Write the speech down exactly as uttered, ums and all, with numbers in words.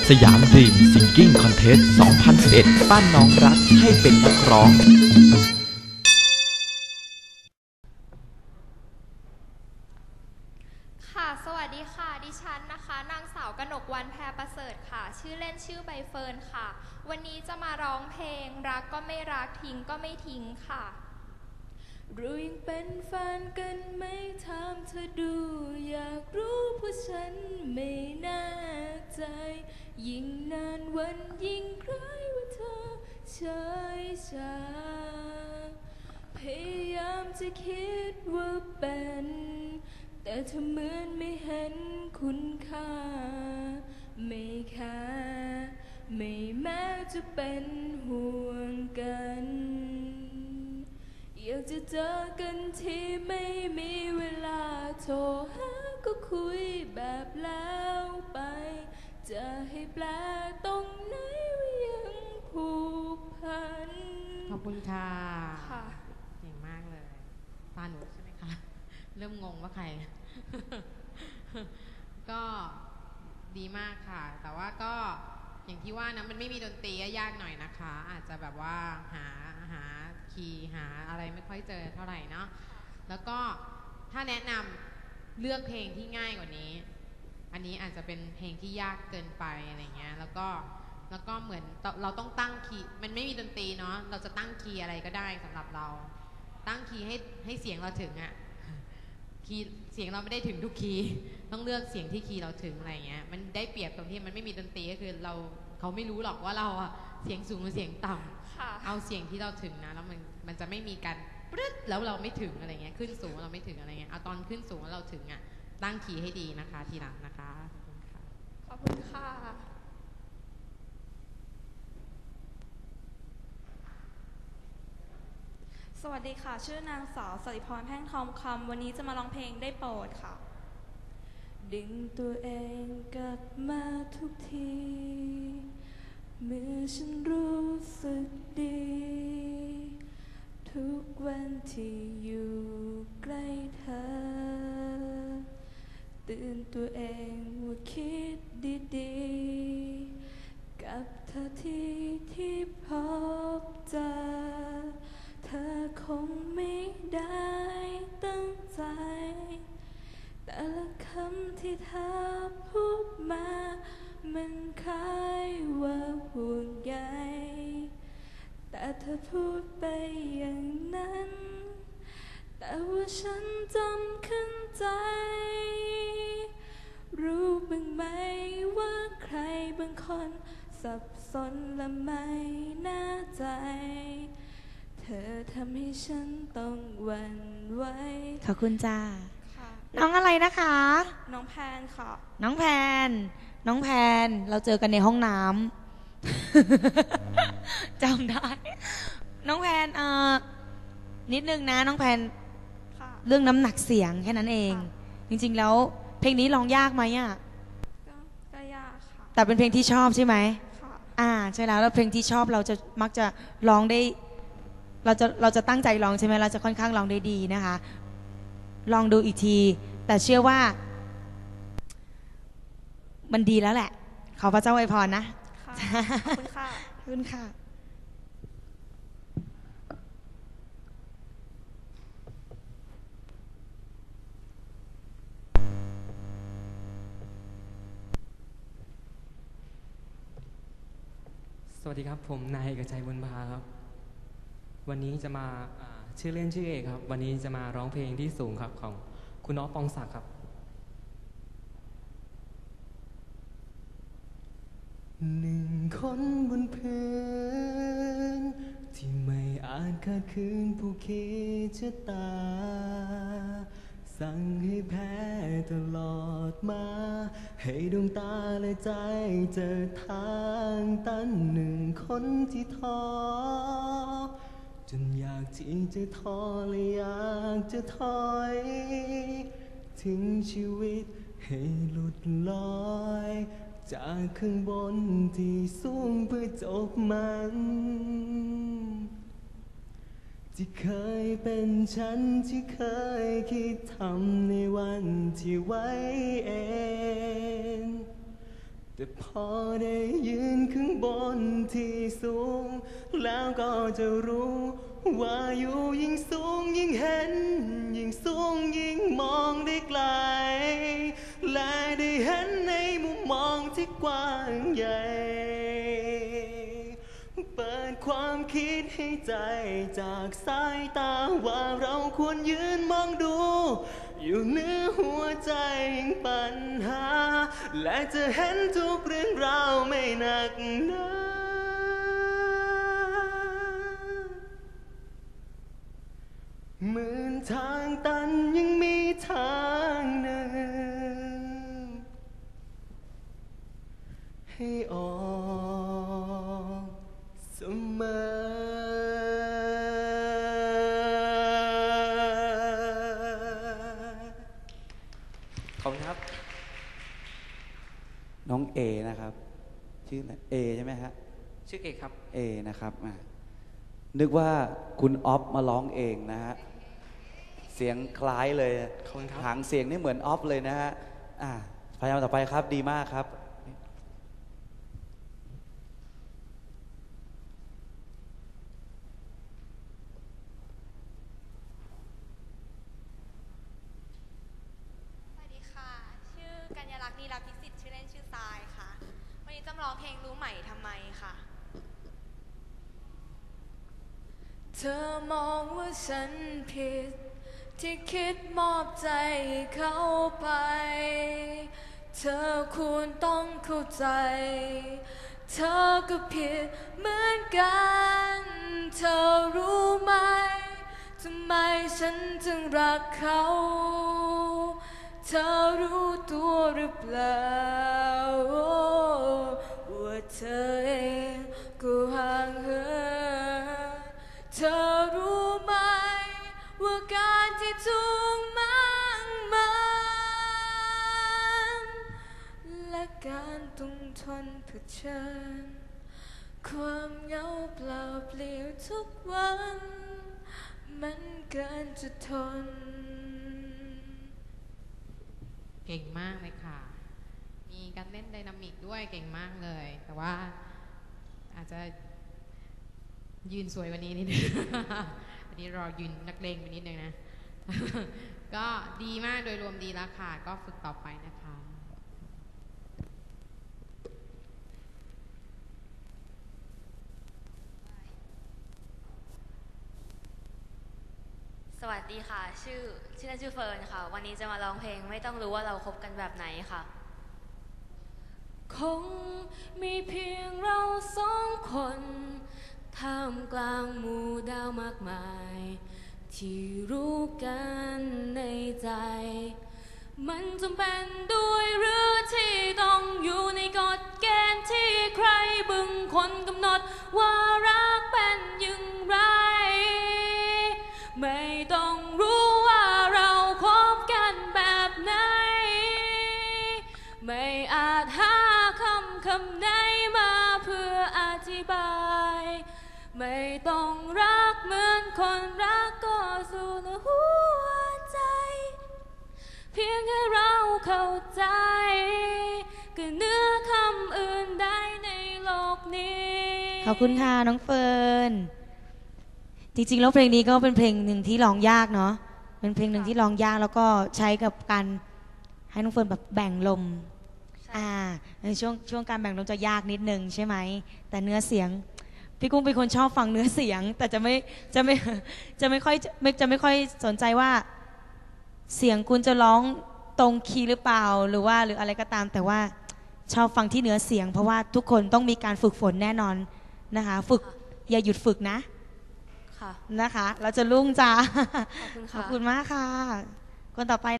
สยามดรีมซิงกิ้งคอนเทสต์ สองพันสิบเอ็ด ป้านน้องรักให้เป็นนักร้องค่ะสวัสดีค่ะดิฉันนะคะนางสาวกนกวรรณแพรประเสริฐค่ะชื่อเล่นชื่อใบเฟิร์นค่ะวันนี้จะมาร้องเพลงรักก็ไม่รักทิ้งก็ไม่ทิ้งค่ะเรายังเป็นแฟนกันไหมถามเธอดูอยากรู้เพราะฉันไม่แน่ใจยิ่งนานวันยิ่งคล้ายว่าเธอเฉยชาพยายามจะคิดว่าเป็นแต่เธอเหมือนไม่เห็นคุณค่าไม่ค่าไม่แม้จะเป็นห่วงกันอยากจะเจอกันที่ไม่มีเวลาโทรหาก็คุยแบบแล้วไปจะให้แปลตรงไหนว่ายังผูกพันขอบคุณค่ะค่ะเก่งมากเลยตาหนูใช่ไหมคะเริ่มงงว่าใคร ก็ดีมากค่ะแต่ว่าก็อย่างที่ว่านะมันไม่มีดนตรียากหน่อยนะคะอาจจะแบบว่าหาหาคีย์หาอะไรไม่ค่อยเจอเท่าไหร่เนาะแล้วก็ถ้าแนะนำเลือกเพลงที่ง่ายกว่านี้อันนี้อาจจะเป็นเพลงที่ยากเกินไปอะไรเงี้ยแล้วก็แล้วก็เหมือนเราต้องตั้งคีย์มันไม่มีดนตรีเนาะเราจะตั้งคีย์อะไรก็ได้สำหรับเราตั้งคีย์ให้ให้เสียงเราถึงอะคีย์เสียงเราไม่ได้ถึงทุกคีย์ต้องเลือกเสียงที่คีย์เราถึงอะไรเงี้ยมันได้เปรียบตรงที่มันไม่มีดนตรีก็คือเราเขาไม่รู้หรอกว่าเราอะเสียงสูงหรือเสียงต่ำเอาเสียงที่เราถึงนะแล้วมันมันจะไม่มีการปรึ๊ดแล้วเราไม่ถึงอะไรเงี้ยขึ้นสูงเราไม่ถึงอะไรเงี้ยเอาตอนขึ้นสูงแล้วเราถึงอะตั้งคีย์ให้ดีนะคะทีหลังนะคะขอบคุณค่ะสวัสดีค่ะชื่อนางสาวสริพรแพ่งทองคำวันนี้จะมาร้องเพลงได้โปรดค่ะดึงตัวเองกลับมาทุกทีเมื่อฉันรู้สึกดีทุกวันที่อยู่ใกล้เธอเตือนตัวเองว่าคิดดีๆกับเธอที่ที่พบเจอเธอคงไม่ได้ตั้งใจแต่ละคำที่เธอพูดมามันคล้ายว่าห่วงใยแต่เธอพูดไปอย่างนั้นแต่ว่าฉันจำขึ้นใจรู้บ้างไหมว่าใครบางคนสับสนและไม่แน่ใจเธอทำให้ฉันต้องหวั่นไหวขอบคุณจ้าน้องอะไรนะคะน้องแพนค่ะน้องแพนน้องแพนเราเจอกันในห้องน้ำ จำได้น้องแพนเอ่อนิดนึงนะน้องแพนเรื่องน้ำหนักเสียงแค่นั้นเองจริงๆแล้วเพลงนี้ร้องยากไหมอ่ะก็ยากค่ะแต่เป็นเพลงที่ชอบใช่ไหมค่ะอ่าใช่แล้วแล้วเพลงที่ชอบเราจะมักจะร้องได้เราจะเราจะตั้งใจร้องใช่ไหมเราจะค่อนข้างร้องได้ดีนะคะลองดูอีกทีแต่เชื่อว่ามันดีแล้วแหละขอพระเจ้าอวยพรนะขอบคุณค่ะขอบคุณค่ะสวัสดีครับผมนายเอกชัยบุญพาครับวันนี้จะมาชื่อเล่นชื่อเอกครับวันนี้จะมาร้องเพลงที่สูงครับของคุณน้องปองศักดิ์ครับหนึ่งคนบนพื้นที่ไม่อาจขัดขืนผู้คิดชะตาสั่งให้แพ้ตลอดมาให้ดวงตาและใจเจอทางตันหนึ่งคนที่ท้อจนอยากที่จะท้อและอยากจะถอยทิ้งชีวิตให้หลุดลอยจากข้างบนที่สูงเพื่อจบมันที่เคยเป็นฉันที่เคยคิดทำในวันที่ไว้เองแต่พอได้ยืนข้างบนที่สูงแล้วก็จะรู้ว่าอยู่ยิ่งสูงยิ่งเห็นยิ่งสูงยิ่งมองได้ไกลและได้เห็นในมุมมองที่กว้างใหญ่เปิดความคิดให้ใจจากสายตาว่าเราควรยืนมองดูอยู่เหนือหัวใจปัญหาและจะเห็นทุกเรื่องราวไม่หนักหนาหมื่นทางตันยังมีทางหนึ่งให้ออกเสมอขอบคุณครับน้องเอนะครับชื่อเอใช่ไหมฮะชื่อเอครับเอนะครับนึกว่าคุณออฟมาร้องเองนะฮะเสียงคล้ายเลยหางเสียงนี่เหมือนออฟเลยนะฮะอ่าพยายามต่อไปครับดีมากครับกัญญาลักษณ์ นิรักพิสิทธิ์ชื่อเล่นชื่อทรายค่ะวันนี้จะร้องเพลงรู้ไหมทำไมค่ะเธอมองว่าฉันผิดที่คิดมอบใจเขาไปเธอควรต้องเข้าใจเธอก็ผิดเหมือนกันเธอรู้ไหมทำไมฉันจึงรักเขาเธอรู้ตัวหรือเปล่าว่าเธอเองก็ห่างเหินเธอรู้ไหมว่าการที่ถูกมั่งมันและการต้องทนเผชิญความเหงาเปล่าเปลี่ยวทุกวันมันเกินจะทนเก่งมากเลยค่ะ มีการเล่นไดนามิกด้วยเก่งมากเลย แต่ว่าอาจจะยืนสวยวันนี้นิดนึง อันนี้รอยืนนักเลงไปนิดนึงนะ ก็ดีมากโดยรวมดีแล้วค่ะ ก็ฝึกต่อไปนะคะสวัสดีค่ะชื่อชื่อเล่นชื่อเฟิร์นค่ะวันนี้จะมาร้องเพลงไม่ต้องรู้ว่าเราคบกันแบบไหนค่ะคงมีเพียงเราสองคนท่ามกลางหมู่ดาวมากมายที่รู้กันในใจมันจำเป็นด้วยหรือที่ต้องอยู่ในกฎเกณฑ์ที่ใครบึงคนกำหนดว่ารักเป็นอย่างไรไม่ต้องรู้ว่าเราคบกันแบบไหนไม่อาจหาคำคำไหนมาเพื่ออธิบายไม่ต้องรักเหมือนคนรักก็สู่ในหัวใจเพียงแค่เราเข้าใจก็เหนือคำอื่นใดในโลกนี้ขอบคุณค่ะน้องเฟิร์นจริงๆแล้วเพลงนี้ก็เป็นเพลงหนึ่งที่ร้องยากเนาะเป็นเพลงหนึ่งที่ร้องยากแล้วก็ใช้กับการให้น้องเฟิร์นแบบแบ่งลมอ่าในช่วงช่วงการแบ่งลมจะยากนิดนึงใช่ไหมแต่เนื้อเสียงพี่กุ้งเป็นคนชอบฟังเนื้อเสียงแต่จะไม่จะไม่จะไม่ค่อยไม่จะไม่ค่อยสนใจว่าเสียงคุณจะร้องตรงคีย์หรือเปล่าหรือว่าหรืออะไรก็ตามแต่ว่าชอบฟังที่เนื้อเสียงเพราะว่าทุกคนต้องมีการฝึกฝนแน่นอนนะคะฝึกอย่าหยุดฝึกนะนะคะเราจะรุ่งจ้าขอบคุณมากค่ะคนต่อไป